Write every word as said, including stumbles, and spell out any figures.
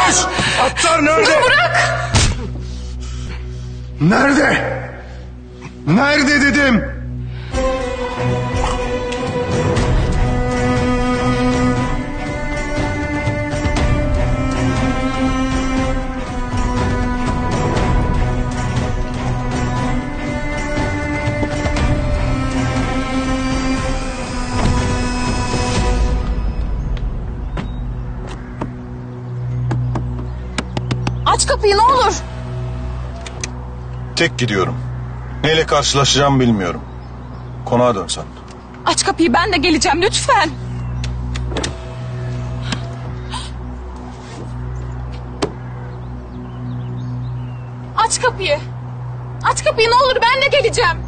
Koş! Atlar nerede? Ya bırak! Nerede? Nerede dedim? Aç kapıyı ne olur. Tek gidiyorum. Neyle karşılaşacağım bilmiyorum. Konağa dönsen. Aç kapıyı, ben de geleceğim lütfen. Aç kapıyı. Aç kapıyı ne olur, ben de geleceğim.